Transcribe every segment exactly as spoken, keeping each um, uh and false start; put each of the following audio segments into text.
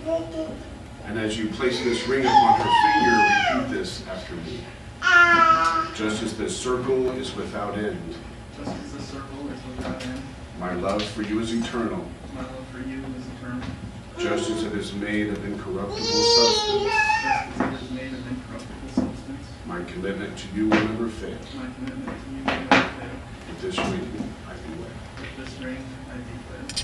And as you place this ring upon her finger, repeat this after me. Just as this circle is without end. Just as the circle is without end. My love for you is eternal. My love for you is eternal. Just as it is made of incorruptible substance. Just as it is made of incorruptible substance. My commitment to you will never fail. My commitment to you will never fail. With this ring, I be wed. With this ring, I be wed.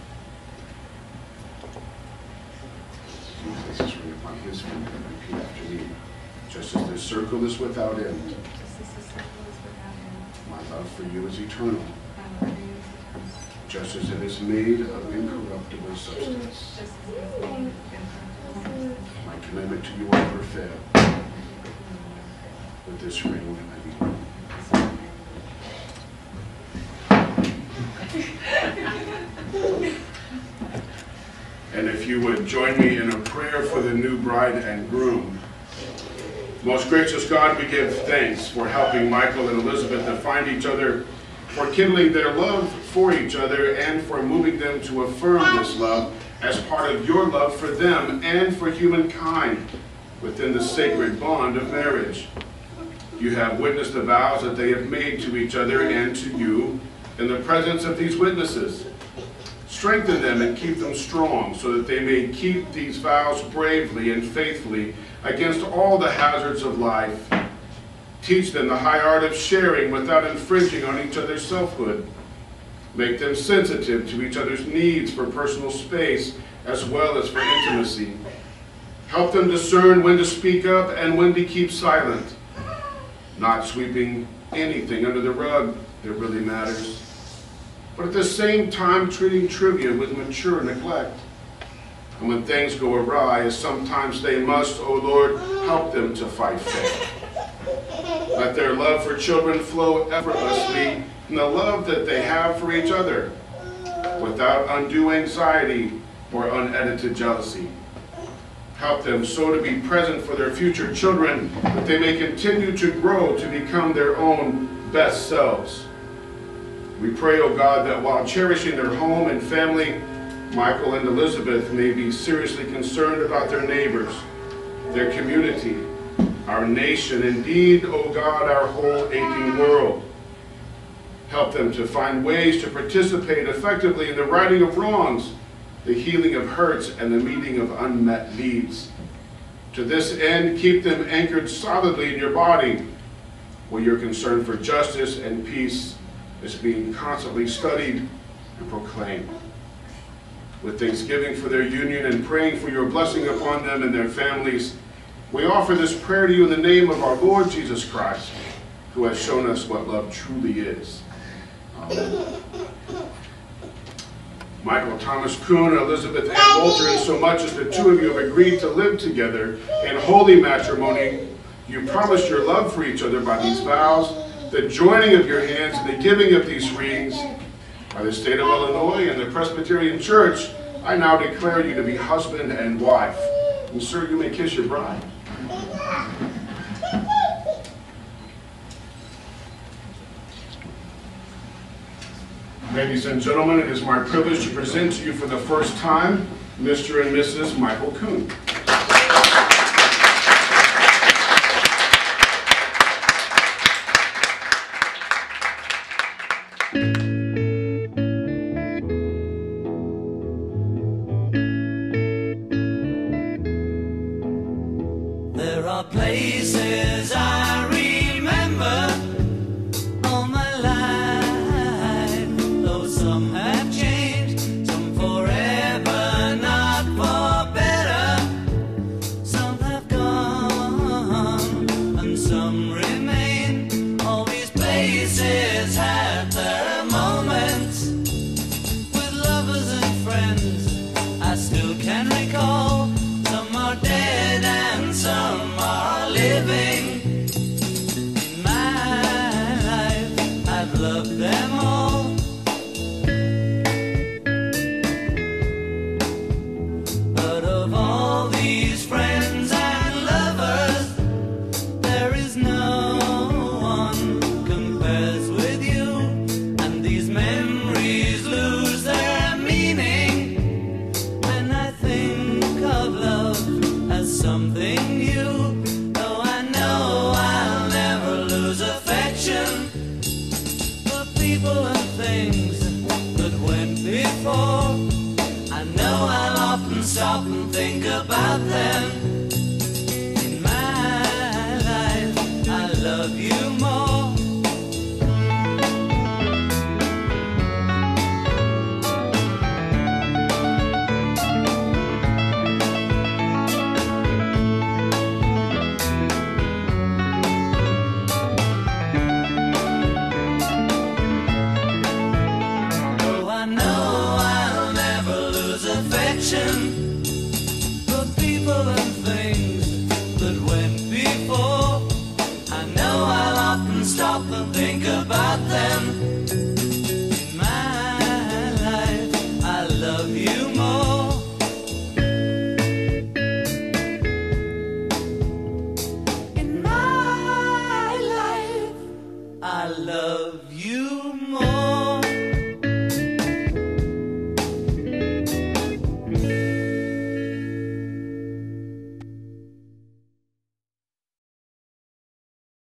You place this ring upon his finger and repeat after me. Just as this circle is without end. Just as the circle is without end. My love for you is eternal. My love for you is eternal. Just as it is made of incorruptible substance. Just as it is made of incorruptible substance. My commitment to you will never fail. With this ring, I be wed. And if you would join me in a prayer for the new bride and groom. Most gracious God, we give thanks for helping Michael and Elizabeth to find each other, for kindling their love for each other, and for moving them to affirm this love as part of your love for them and for humankind within the sacred bond of marriage. You have witnessed the vows that they have made to each other and to you in the presence of these witnesses. Strengthen them and keep them strong so that they may keep these vows bravely and faithfully against all the hazards of life. Teach them the high art of sharing without infringing on each other's selfhood. Make them sensitive to each other's needs for personal space as well as for intimacy. Help them discern when to speak up and when to keep silent, not sweeping anything under the rug that really matters, but at the same time treating trivia with mature neglect. And when things go awry, as sometimes they must, O Lord, help them to fight fair. Let their love for children flow effortlessly in the love that they have for each other, without undue anxiety or unedited jealousy. Help them so to be present for their future children that they may continue to grow to become their own best selves. We pray, O God, that while cherishing their home and family, Michael and Elizabeth may be seriously concerned about their neighbors, their community, our nation, indeed, O God, our whole aching world. Help them to find ways to participate effectively in the righting of wrongs, the healing of hurts, and the meeting of unmet needs. To this end, keep them anchored solidly in your body, where your concern for justice and peace is being constantly studied and proclaimed. With thanksgiving for their union and praying for your blessing upon them and their families, we offer this prayer to you in the name of our Lord Jesus Christ, who has shown us what love truly is. Amen. Michael Thomas Kuhn and Elizabeth Ann Walter, in so much as the two of you have agreed to live together in holy matrimony, you promised your love for each other by these vows, the joining of your hands and the giving of these rings. By the state of Illinois and the Presbyterian Church, I now declare you to be husband and wife. And sir, you may kiss your bride. Ladies and gentlemen, it is my privilege to present to you for the first time Mister and Missus Michael Kuhn. There are places I remember all my life, though some have changed, some forever, not for better. Some have gone, and some remain. All these places have their moments with lovers and friends I still can recall. Some are dead and some are living. In my life, I've loved them all. But of all these friends and lovers, there is no one compares with you. And these memories lose their meaning often think